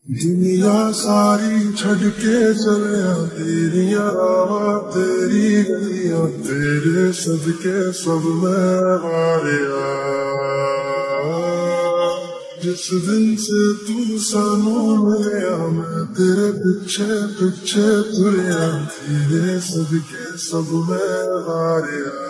दुनिया सारी छड़ के चलिया तेरिया रावां तेरी गलियां तेरे सदके सब मैं हारिया। जिस दिन से तू सानू मिलिया मैं तेरे पिछे पिछे तुरिया तेरे सदके सब मैं हारिया।